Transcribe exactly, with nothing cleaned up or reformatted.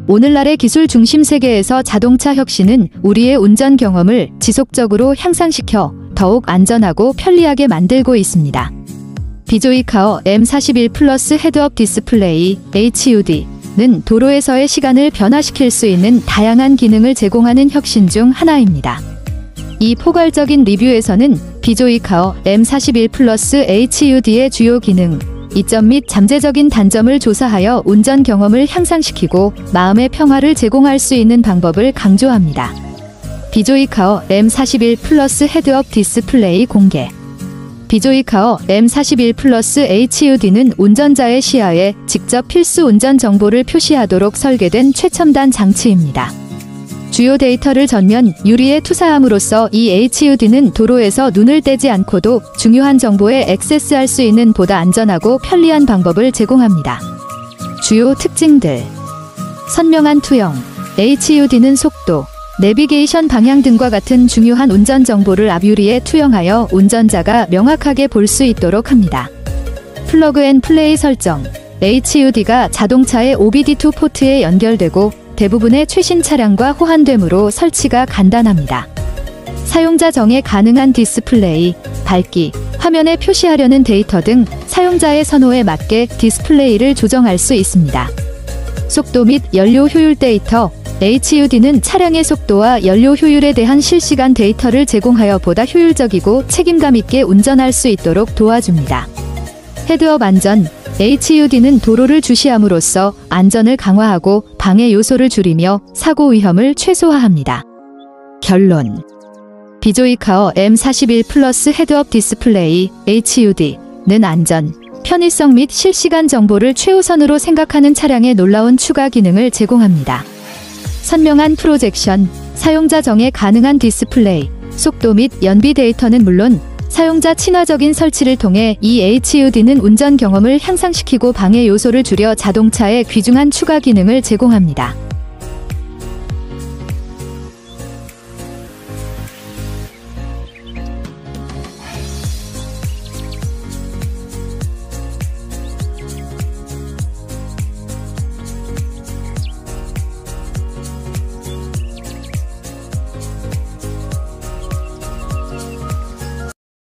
오늘날의 기술 중심 세계에서 자동차 혁신은 우리의 운전 경험을 지속적으로 향상시켜 더욱 안전하고 편리하게 만들고 있습니다. 비조이카어 엠 사십일 플러스 헤드업 디스플레이 에이치 유 디는 도로에서의 시간을 변화시킬 수 있는 다양한 기능을 제공하는 혁신 중 하나입니다. 이 포괄적인 리뷰에서는 비조이카어 엠 사십일 플러스 에이치 유 디의 주요 기능, 이점 및 잠재적인 단점을 조사하여 운전 경험을 향상시키고 마음의 평화를 제공할 수 있는 방법을 강조합니다. 비조이카어 엠 사십일 플러스 헤드업 디스플레이 공개. 비조이카어 엠 사십일 플러스 에이치 유 디는 운전자의 시야에 직접 필수 운전 정보를 표시하도록 설계된 최첨단 장치입니다. 주요 데이터를 전면 유리에 투사함으로써 이 에이치 유 디는 도로에서 눈을 떼지 않고도 중요한 정보에 액세스할 수 있는 보다 안전하고 편리한 방법을 제공합니다. 주요 특징들. 선명한 투영. 에이치 유 디는 속도, 내비게이션 방향 등과 같은 중요한 운전 정보를 앞유리에 투영하여 운전자가 명확하게 볼 수 있도록 합니다. 플러그 앤 플레이 설정. 에이치 유 디가 자동차의 오 비 디 투 포트에 연결되고 대부분의 최신 차량과 호환되므로 설치가 간단합니다. 사용자 정에 가능한 디스플레이, 밝기, 화면에 표시하려는 데이터 등 사용자의 선호에 맞게 디스플레이를 조정할 수 있습니다. 속도 및 연료 효율 데이터. 에이치 유 디는 차량의 속도와 연료 효율에 대한 실시간 데이터를 제공하여 보다 효율적이고 책임감 있게 운전할 수 있도록 도와줍니다. 헤드업 안전. 에이치 유 디는 도로를 주시함으로써 안전을 강화하고 방해 요소를 줄이며 사고 위험을 최소화합니다. 결론. 비조이카어 엠 사십일 플러스 헤드업 디스플레이 에이치 유 디는 안전, 편의성 및 실시간 정보를 최우선으로 생각하는 차량에 놀라운 추가 기능을 제공합니다. 선명한 프로젝션, 사용자 정에 가능한 디스플레이, 속도 및 연비 데이터는 물론 사용자 친화적인 설치를 통해 이 에이치 유 디는 운전 경험을 향상시키고 방해 요소를 줄여 자동차에 귀중한 추가 기능을 제공합니다.